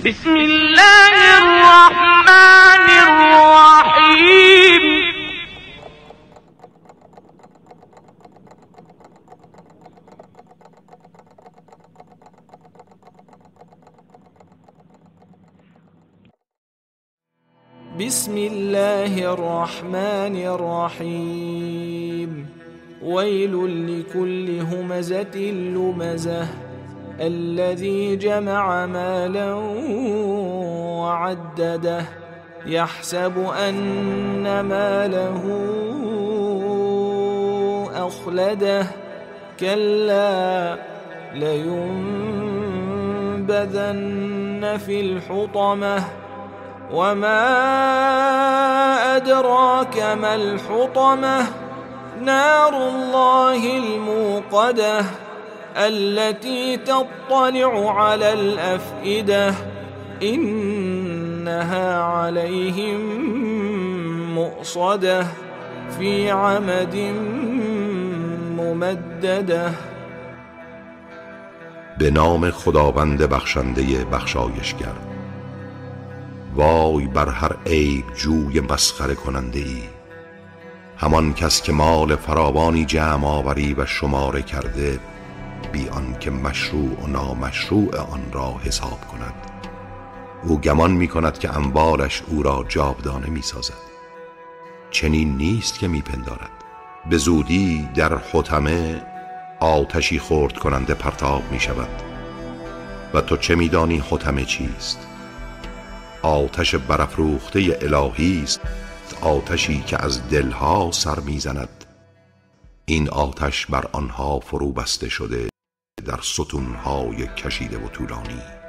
بسم الله الرحمن الرحیم. بسم الله الرحمن الرحیم. ویل لكل همزة لمزة الذي جمع مالا وعدده يحسب أن ماله أخلده كلا لينبذن في الحطمة وما أدراك ما الحطمة نار الله الموقدة التي تطلع على الأفئدة إنها عليهم مؤصدة في عمد ممددة. به نام خداوند بخشنده بخشایشگر. وای بر هر عیب جوی مسخره کننده ای، همان کس که مال فراوانی جمع آوری و شماره کرده بی آن که مشروع و نامشروع آن را حساب کند. او گمان می کند که اموالش او را جاودانه می سازد. چنین نیست که می پندارد. به زودی در حطمه آتشی خرد کننده پرتاب می شود. و تو چه می دانی حطمه چیست؟ آتش برافروخته الهی است، آتشی که از دلها سر می زند. این آتش بر آنها فرو بسته شده در ستونهای کشیده و طولانی.